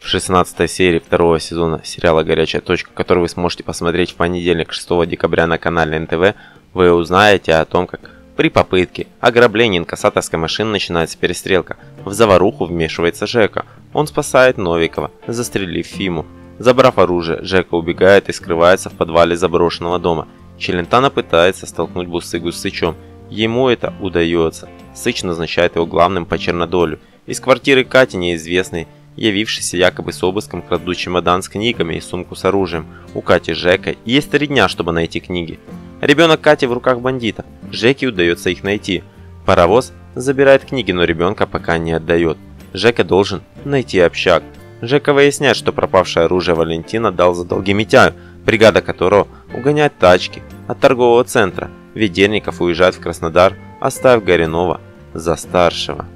В 16 серии второго сезона сериала «Горячая точка», который вы сможете посмотреть в понедельник 6 декабря на канале НТВ, вы узнаете о том, как при попытке ограбления инкассаторской машины начинается перестрелка. В заваруху вмешивается Жека. Он спасает Новикова, застрелив Фиму. Забрав оружие, Жека убегает и скрывается в подвале заброшенного дома. Челентано пытается столкнуть Бусыгу с Сычом. Ему это удается. Сыч назначает его главным по Чернодолю. Из квартиры Кати неизвестный, явившийся якобы с обыском, крадут чемодан с книгами и сумку с оружием. У Кати с Жекой есть 3 дня, чтобы найти книги. Ребенок Кати в руках бандита. Жеке удается их найти. Паровоз забирает книги, но ребенка пока не отдает. Жека должен найти общак. Жека выясняет, что пропавшее оружие Валентина дал за долги Митяю, бригада которого угоняет тачки от торгового центра. Ведерников уезжает в Краснодар, оставив Горюнова за старшего.